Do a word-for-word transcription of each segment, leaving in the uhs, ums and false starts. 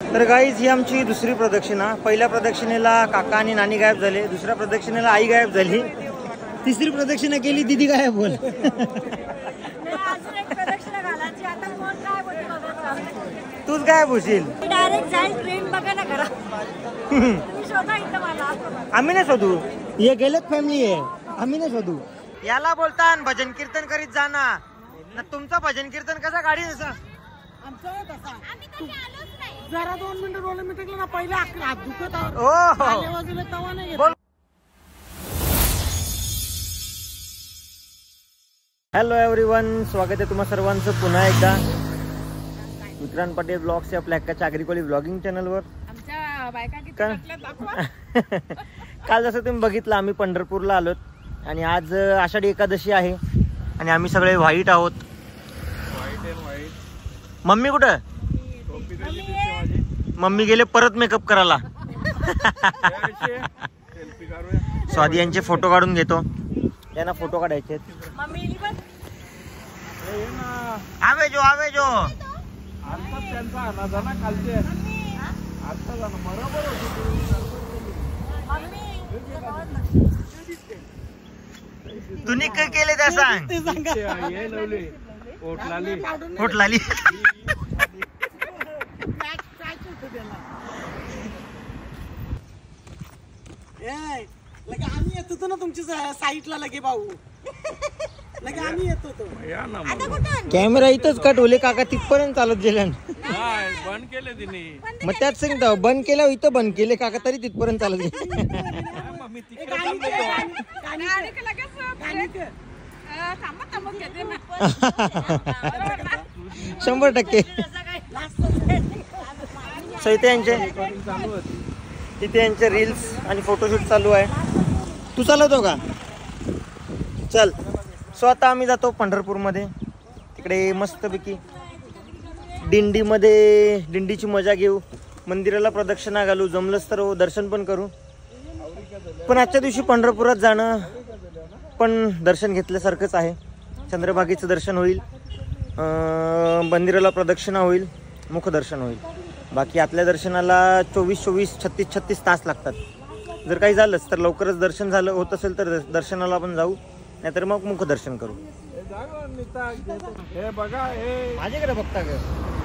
तर गाईज ही आमची दुसरी प्रदक्षिणा. पहिल्या प्रदक्षिणेला काका आणि नानी गायब झाले, दुसऱ्या प्रदक्षिणेला आई गायब झाली, तिसरी प्रदक्षिणा केली दीदी गायब बोल. तूच गायब होशील. आम्ही नाही शोधू, हे गेलेत फॅमिली आहे, आम्ही नाही शोधू. याला बोलता भजन कीर्तन करीत जाना ना. तुमचं भजन कीर्तन कसा गाडी जसा जरा दोन मिनिटं रोल मिटकलं ना पहिला हात दुखत बोल. हॅलो एव्हरीवन, स्वागत आहे तुम्हा सर्वांचं पुन्हा एकदा विक्रांत पटेल ब्लॉग्स या आपल्या हक्काच्या अग्रिकोली ब्लॉगिंग चॅनलवर. काल जसं तुम्ही बघितलं आम्ही पंढरपूरला आलोत आणि आज आषाढी एकादशी आहे आणि आम्ही सगळे व्हाईट आहोत. मम्मी कुठं? मम्मी गेले परत मेकअप करायला. स्वादी यांचे फोटो काढून घेतो, त्यांना फोटो काढायचे. आवे जो आवे जो तुम्ही काय केले त्या सांग. होटलाली लगे आम्ही येत होतो ना तुमच्या साईटला. लगे भाऊ लगे आम्ही येत होतो. कॅमेरा इथंच कट होले काका, तिथपर्यंत चालत गेल्या. बंद केले तिने, मग त्यात सांगता बंद केल्यावर इथं बंद केले काका, तरी तिथपर्यंत चालत गेले. शंभर टक्के सहित यांचे तिथे यांचे रील्स आणि फोटोशूट चालू आहे. तू चालवतो का? चल. सो आता आम्ही जातो पंढरपूरमध्ये, तिकडे मस्तपैकी दिंडीमध्ये दिंडीची मजा घेऊ, मंदिराला प्रदक्षिणा घालू, जमलंच तर दर्शन पण करू. पण आजच्या दिवशी पंढरपुरात जाणं पण दर्शन घेतल्यासारखंच आहे. चंद्रभागेचं दर्शन होईल, मंदिराला प्रदक्षिणा होईल, मुखदर्शन होईल. बाकी आतल्या दर्शनाला चोवीस चोवीस छत्तीस छत्तीस तास लागतात. जर काही झालंच तर लवकरच दर्शन झालं होत असेल तर दर्शनाला आपण जाऊ, नाहीतर मग मुखदर्शन करू. हे बघा, हे माझ्याकडे बघता ग.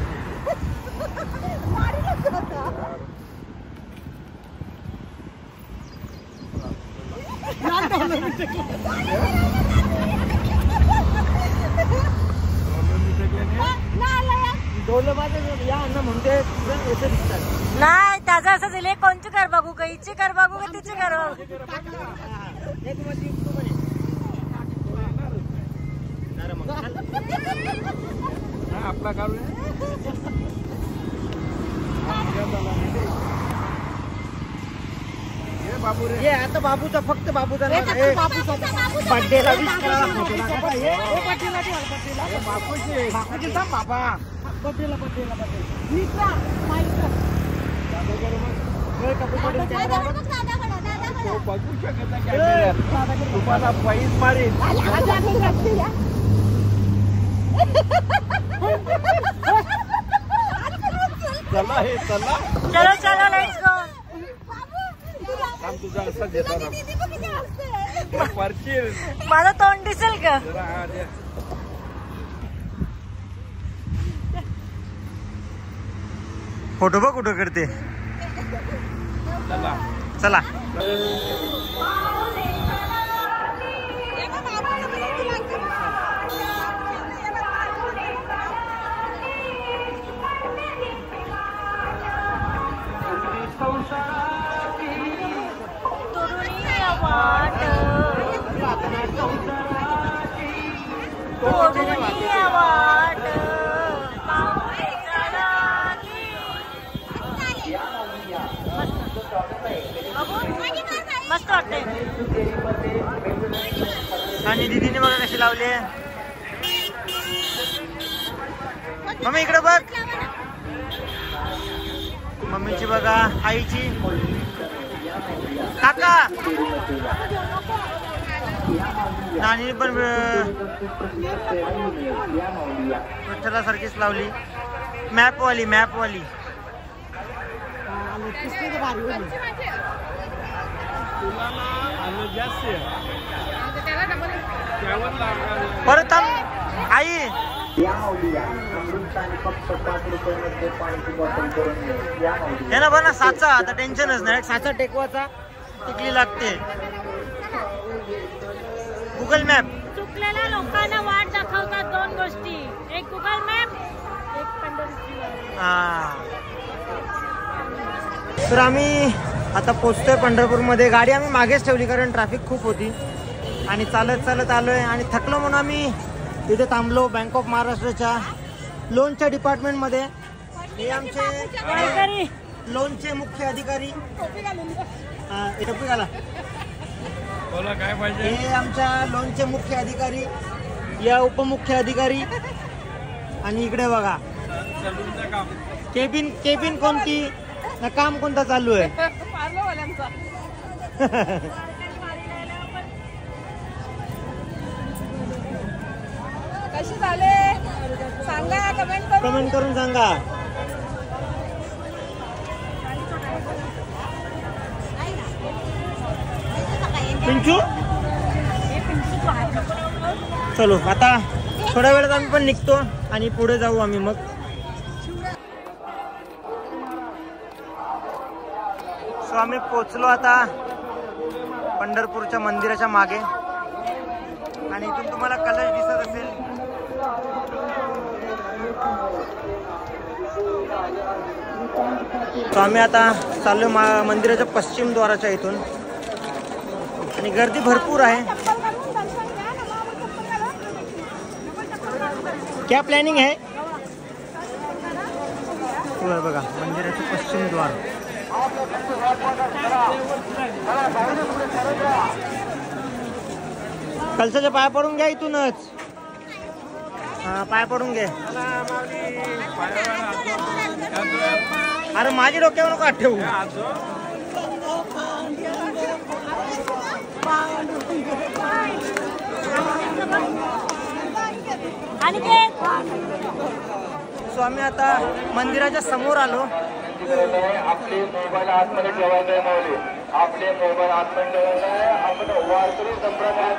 नाही त्याचं असं दिले, कोणची कर बघू का, हिची कर बघू का तिची कर बघू. आपला काढू बाबू रे. आता बाबूचा फक्त बाबूचा बर्थडेला बाबा बड्डेला बड्डेला बघू शकत तुम्हाला पैस मारेल. चला हे चला चलो चलो लेट्स गो. काम तुझा असं देतो ना परचील. माझं तोंड दिसेल का? फोटो बघ कुठं करते. चला चला. मस्त वाटते. आणि दीदीने बघा कशी लावली. मम्मी इकडे बघ, मम्मीची बघा, आईची, काका नानी पण विठ्ठला सारखीच लावली. मॅप वाली मॅप वाली कुस्ती तर भारी होती. तुला ना आलं जास्त आहे. त्यावर लागणार. परत थांब आई हे ना बना साचा आता टेन्शनच नाही साचा टेकवाचा टिकली लागते. गुगल मॅप चुकलेल्या लोकांना वाट दाखवतात दोन गोष्टी, एक गुगल मॅप, एक पंढरपूर. हा तर आम्ही आता पोचतोय पंढरपूरमध्ये. गाडी आम्ही मागेच ठेवली कारण ट्रॅफिक खूप होती आणि चालत चालत आलोय आणि थकलो म्हणून आम्ही इथे थांबलो. बँक ऑफ महाराष्ट्राच्या लोनच्या डिपार्टमेंटमध्ये. हे आमचे लोनचे मुख्य अधिकारी. हा टोपी घाला. बोला काय पाहिजे. हे आमच्या लोनचे मुख्य अधिकारी, या उपमुख्य अधिकारी आणि इकडे बघा सलूनचं काम. केबिन केबिन कोणती ना काम कोणता चालू आहे. कशी झाले सांगा, कमेंट करून. कमेंट करून सांगा. पिंचू चलो आता थोड्या वेळात आम्ही पण निघतो आणि पुढे जाऊ आम्ही. मग सो आम्ही पोचलो आता पंढरपूरच्या मंदिराच्या मागे आणि इथून तुम्हाला कलश दिसत असेल. तो आम्ही आता चाललो मा मंदिराच्या पश्चिम द्वाराच्या इथून आणि गर्दी भरपूर आहे. क्या प्लॅनिंग आहे. बघा मंदिराचे पश्चिम द्वार. कलशाच्या पाया पडून घ्या इथूनच. हा पाय पडून घे. अरे माझी डोक्यावर नको हात ठेवू. आणि ते सो आम्ही आता मंदिराच्या समोर आलो. आपले मोबाईल आतमध्ये ठेवायचे माऊली. आपले मोबाईल आतमध्ये ठेवायचे आहे. आपण वारकरी संप्रदायात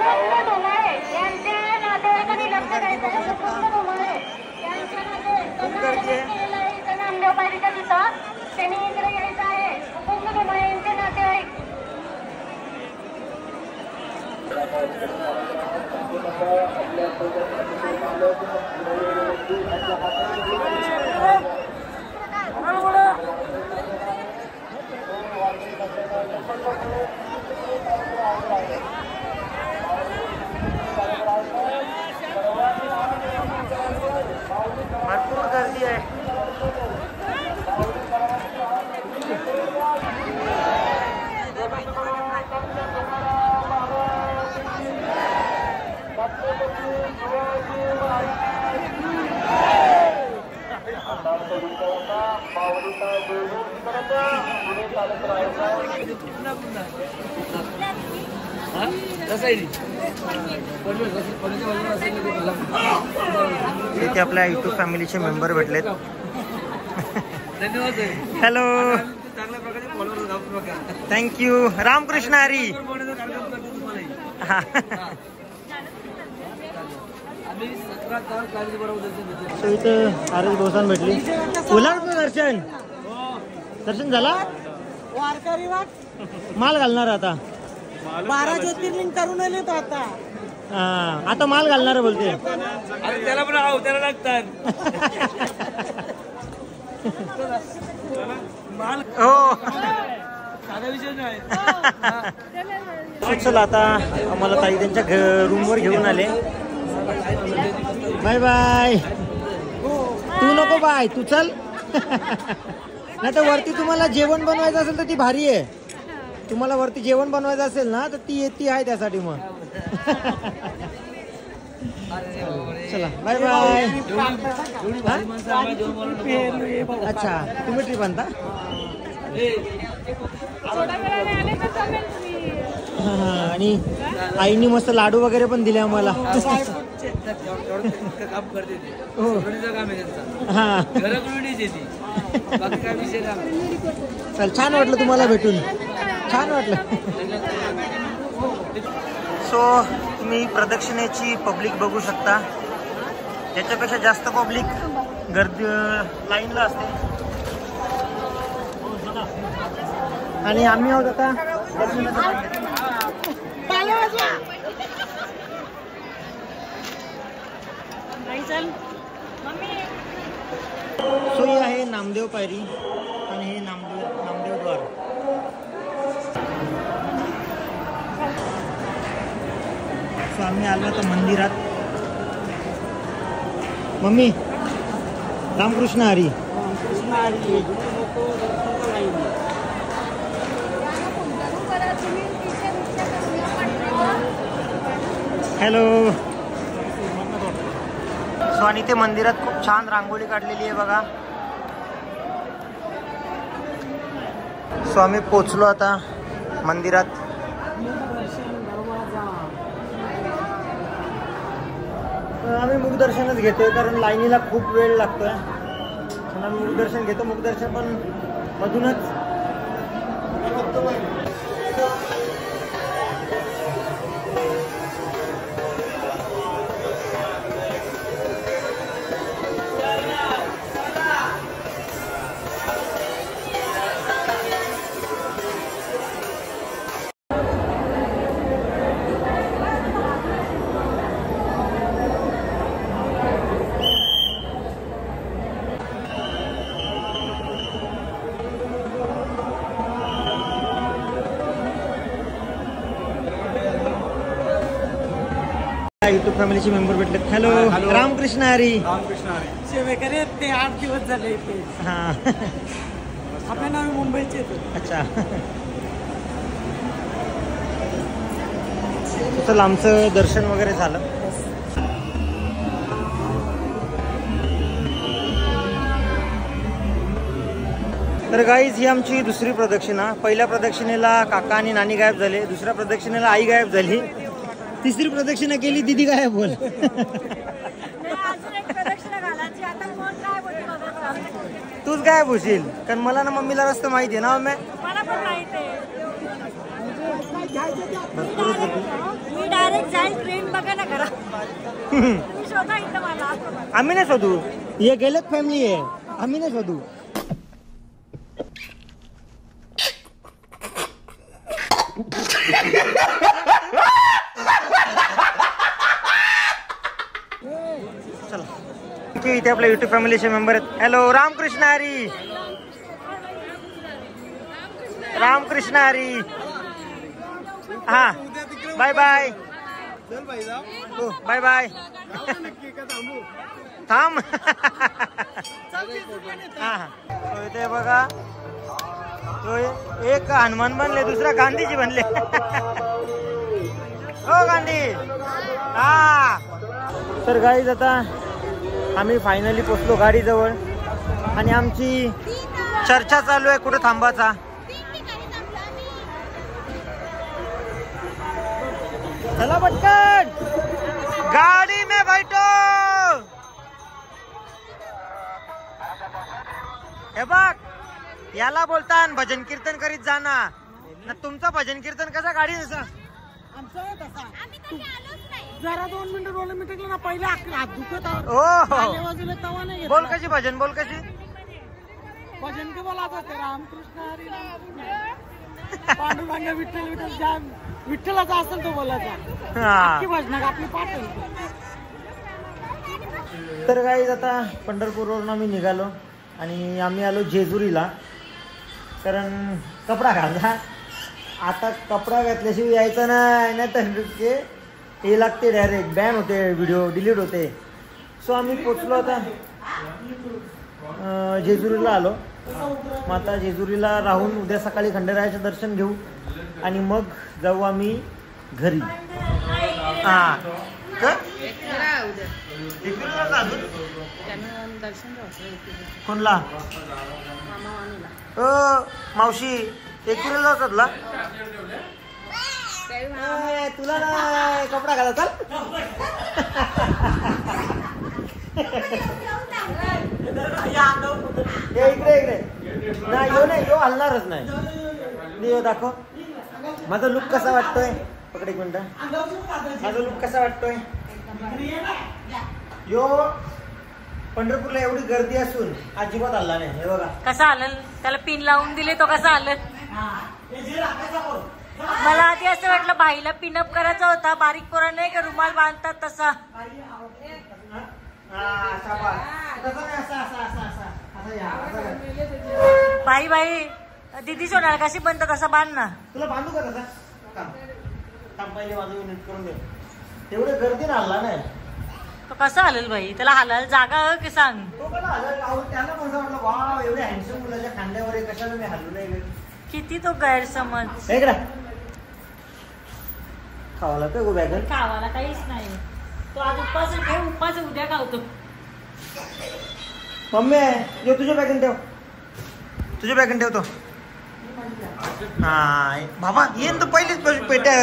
भरपूर गर्दी आहे. इथे आपल्या युट्यूब फॅमिलीचे मेंबर भेटलेत. Hello thank you. Ramkrishna Hari. So इथे आर एस भोसान भेटली. उलाढ दर्शन दर्शन झाला. वारकरी वाट माल घालणार आता. बारा ज्योतिर्लिंग करून आले तो आता. हा आता माल घालणार बोलते. त्याला पण आहो त्याला लागतात. हो साधा विषय नाही. चला आता आम्हाला ताई त्यांच्या रूमवर घेऊन आले. Bye bye. तू नको बाय तू चल. नाही तर वरती तुम्हाला जेवण बनवायचं असेल तर ती भारी आहे. तुम्हाला वरती जेवण बनवायचं असेल ना तर ती येते आहे त्यासाठी. मग चला बाय बाय. अच्छा तुम्ही ट्रिप आणता. आणि आईनी मस्त लाडू वगैरे पण दिले आम्हाला. काम करते ते. हो काम आहे त्यांचा. हा घराकडून येते ती. चल, छान वाटलं तुम्हाला भेटून, छान वाटलं. सो तुम्ही प्रदक्षिणेची पब्लिक बघू शकता. याच्यापेक्षा जास्त पब्लिक गर्दी लाईनला असते. आणि आम्ही आहोत आता दर्शनासाठी. सो ही आहे नामदेव पायरी आणि हे नामदेव नामदेव द्वार. सो आम्ही आलो आता मंदिरात. Mummy, Ramkrishna Hari. Hello. So आणि ते मंदिरात खूप छान रांगोळी काढलेली आहे बघा. सो आम्ही पोचलो आता मंदिरात. आम्ही मुखदर्शनच घेतोय कारण लाईनीला खूप वेळ लागतोय. आम्ही मुखदर्शन घेतो. मुखदर्शन पण मधूनच. युट्यूब फॅमिलीचे मेंबर भेटले. हॅलो. रामकृष्ण हरी. रामकृष्ण हरी. सेवेकरी ते आठ दिवस झाले इथे. हा, आपल्या नाव मुंबईचे. अच्छा. चल, आमचं दर्शन वगैरे झालं. तर गाईज ही आमची दुसरी प्रदक्षिणा. पहिल्या प्रदक्षिणेला काका आणि नानी गायब झाले. दुसऱ्या प्रदक्षिणेला आई गायब झाली. तिसरी प्रदक्षिणा केली दीदी गायब बोल. तूच गायब होशील कारण मला ना मम्मीला रस्ता माहिती आहे ना. मम्मी मला पण माहिती आहे. मी डायरेक्ट जाईल ट्रेन बघा ना करा. तुम्ही शोधा इथं मला. आम्ही नाही शोधू. हे गेलत फॅमिली आहे. आम्ही नाही शोधू. इथे आपल्या युट्यूब फॅमिलीचे मेंबर आहेत. हॅलो. रामकृष्ण हरी. रामकृष्ण हरी. हा, बाय बाय. हो, बाय बाय. थांब. हा, इथे बघा. एक हनुमान बनले, दुसरा गांधीजी बनले. हो गांधी. हा. तर गाईज आता आम्ही फायनली पोचलो गाडीजवळ आणि आमची चर्चा चालू आहे कुठे थांबायचा. चला पटकन गाडी में बैठो. हे बघ, याला बोलता भजन कीर्तन करीत जाना ना. तुमचं भजन कीर्तन कसा गाडी नसा. जरा दोन मिनिटं दोन मिनिटं ना पहिले हात दुखत. हो, बोल कशी भजन. बोल कशी भजन के बोला जाते. रामकृष्ण हरी. पांडुरंग विठ्ठल विठ्ठल ज्या विठ्ठलाचा असेल तो बोलायचा. भजन आपली पाठ. तर गाईज आता पंढरपूरवरून आम्ही निघालो आणि आम्ही आलो जेजुरीला. कारण कपडा घालला. आता कपडा घातल्याशिवाय यायचं नाही, नाही तर हे लागते डायरेक्ट बॅन होते, व्हिडिओ डिलीट होते. सो आम्ही पोचलो आता जेजुरीला आलो. मग आता जेजुरीला राहून उद्या सकाळी खंडेरायाचं दर्शन घेऊ आणि मग जाऊ आम्ही घरी. हा, कोणला मावशी एकविरेला जातात. तुला ना कपडा घाला. चल. हे इकडे इकडे नाही यो नाही यो हलणारच नाही मी यो दाखव माझा लुक कसा वाटतोय पकड एक मिनिट माझा लुक कसा वाटतोय यो पंढरपूरला एवढी गर्दी असून अजिबात हल्ला नाही हे बघा कसा आलं त्याला पिन लावून दिले तो कसा आलं मला आधी असं वाटलं भाईला पिनअप करायचा होता बारीक पोरा नाही का रुमाल बांधतात तसा बाई बाई दिदी सोनार कशी बनतात तसा बांध ना तुला बांधू का तसा पहिले माझं नीट करून दे तेवढे गर्दी ना हल्ला नाही तो कसा हलेल भाई त्याला हलाल जागा की सांग तो मला हलाल त्याला पण वाटलं वा एवढे हँडसम मुलाच्या खांद्यावर आहे कशाला मी हल्लो नाही किती तो गैरसमज इकडे खावाला काय गो बॅगन खावाला काहीच नाही तो आज उपास ठेव उपास उद्या खावतो मम्मी यो तुझ्या बॅगन ठेव तुझ्या बॅगन ठेवतो हा बाबा येईन तर पहिलीच पेट्या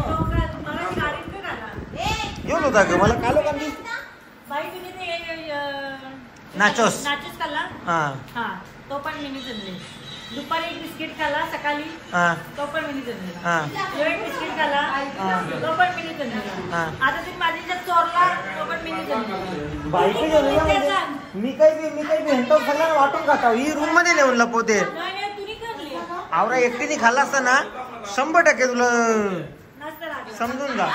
येऊन होता ग मला कालो कांदी बाई तुम्ही ते नाचोस नाचोस खाल्ला हा हा तो पण मिनी जनले दुपारी एक बिस्किट खाल्ला सकाळी हा तो पण मिनी जनलेला हा एक बिस्किट खाल्ला तो पण मिनी जनलेला आता तुम्ही माझ्या चोरला तो पण मिनी जनलेला बाईक म्हणजे मी काही बी मी काही बी हेंतो सगळ्यांना वाटून खाताव ही रूम मध्ये नेऊन लपवते नाही नाही तुम्ही करली आवरा एकटीने खाल्ला असता ना शंभर टक्के तुला नसतं लागलं समजून जा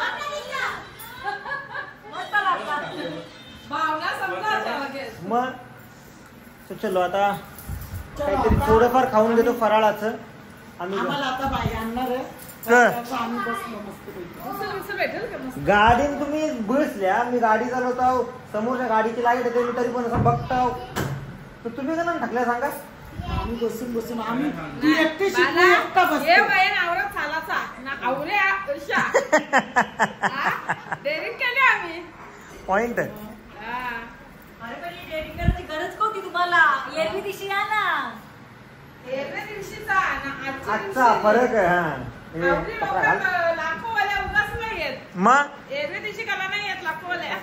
मस्त लागला भावना समजा लगेच. मग तो चलो आता काहीतरी थोडंफार खाऊन घेतो फराळाचं आम्ही आम्हाला आता बाई आणणार आहे कर. आता आम्ही बसलो मस्त उसळ उसळ भेटेल का मस्त? गाडीन तुम्ही बसल्या मी गाडी चालवतो समोरच्या गाडीची लाईट येते मी तरी पण असं बघताव तर तुम्ही का नाही टाकल्या सांगा आम्ही बसून बसून आम्ही ती एकटी शिकली बाला, एकटा ये बसते बाई आवरा चालाचा ना आवरे उषा डेअरिंग केली आम्ही पॉइंट हा. अरे पण ही डेअरिंग करायची गरज कोणती तुम्हाला एरवी दिवशी या ना एरव्या दिवशीचा ना आजच्या आजचा दिवशी. फरक आहे हा हे आवरी कपडा घाल. लोकं लाखोवाल्या उगाच नाही येत मग एरव्या दिवशी कला नाही येत लाखोवाल्या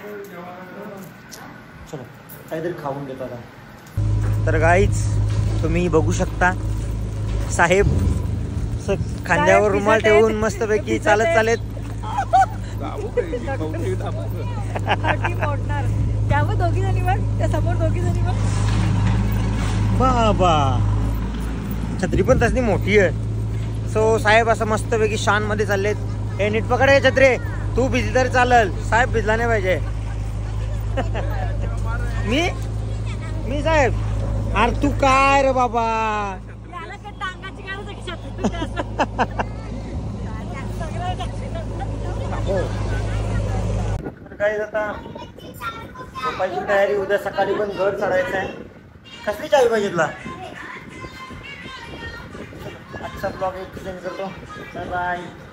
चलो काहीतरी खाऊन घेतो आता तर गाईच तुम्ही बघू शकता साहेब स- खांद्यावर रुमाल ठेवून मस्तपैकी चालत चालत त्यावर दोघी जणी बघ त्या समोर दोघी जणी बघ बाबा छत्री पण तसली मोठी आहे सो साहेब असं मस्तपैकी शान मध्ये चाललेत हे नीट पकड हे छत्रे तू भिजली तरी चालल साहेब भिजला नाही पाहिजे मी मी साहेब अरे तू काय रे बाबा त्याला काय टांगाची गरज आहे का छत्री? तर काय आता झोपायची तयारी उद्या सकाळी पण घर चढायचं आहे कसली चावी पाहिजे तुला आजचा ब्लॉग एक सेंड करतो बाय बाय